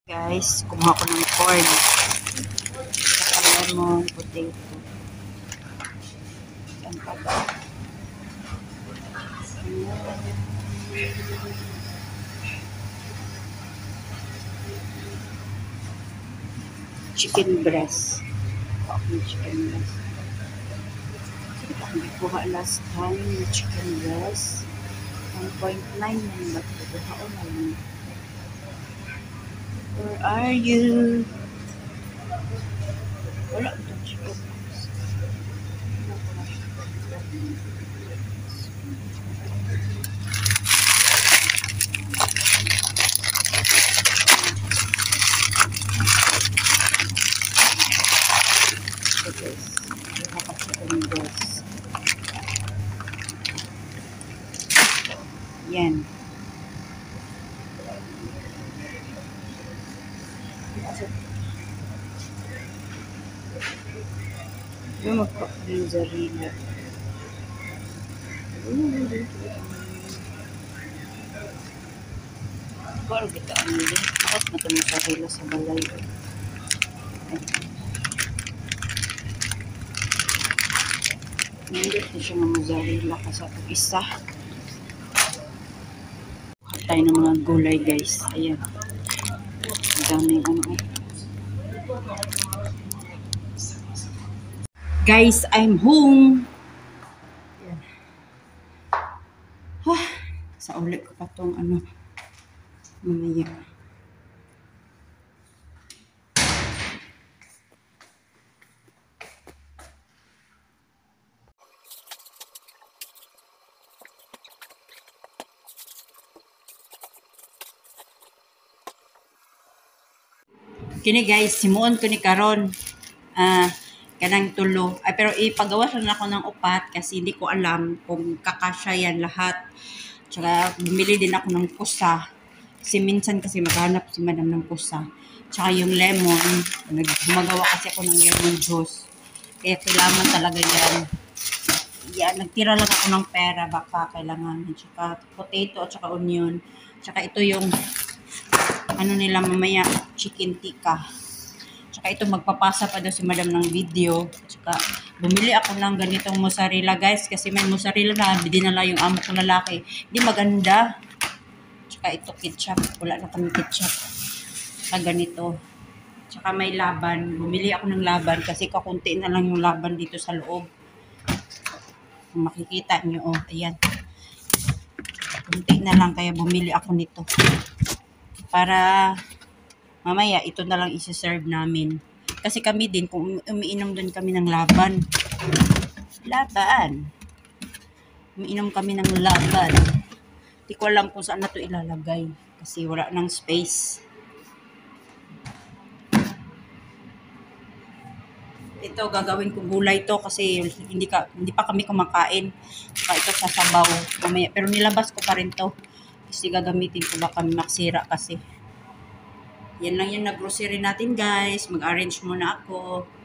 Guys, kumuha ko ng corn. Saka lemon, potato. Saan pa ba? Chicken breast. Chicken breast. Hindi ko last time na chicken breast. 1.9 yan ba? Kuha na lang. Where are you? Wala ito chicken breast. Chicken breast. Yan. Yung magpa-mozzarella. Baru kita ambil. Tapos na ito mozzarella sa balay. Hindi na siya ng mozzarella kasi ito isa. Kuha tayo ng mga gulay guys. Ayan. Ang daming ano. Guys, I'm home. Ayan. Sa ulit ko pa itong ano. Mamaya. Kini guys, simuon ko ni karon. Kanang tulo. Ay, pero ipagawas na ako ng upat kasi hindi ko alam kung kakasya yan lahat. Tsaka bumili din ako ng kusa. Kasi minsan kasi maghanap si madam ng kusa. Tsaka yung lemon. Gumagawa kasi ako ng lemon juice. Kaya kailangan talaga yan. Yan, nagtira lang ako ng pera. Baka kailangan. Tsaka potato at tsaka onion. Tsaka ito yung ano nila mamaya, chicken tikka. Tsaka ito, magpapasa pa daw si madam ng video. Tsaka bumili ako ng ganitong mozzarella guys. Kasi may mozzarella na dinala yung amo ko lalaki. Hindi maganda. Tsaka ito ketchup. Wala na kami ketchup. Tsaka ganito. Tsaka may laban. Bumili ako ng laban kasi kakunti na lang yung laban dito sa loob. Kung makikita nyo, oh, ayan. Kunti na lang kaya bumili ako nito. Para mamaya ito na lang isi-serve namin. Kasi kami din, kung umiinom din kami ng laban. Umiinom kami ng laban. Hindi ko alam kung saan na ito ilalagay. Kasi wala nang space. Ito, gagawin ko gulay to kasi hindi pa kami kumakain. Saka ito sasabaw mamaya. Pero nilabas ko pa rin to. Kasi gagamitin ko baka maksira kasi. Yan lang yung nag-grocery natin guys. Mag-arrange muna ako.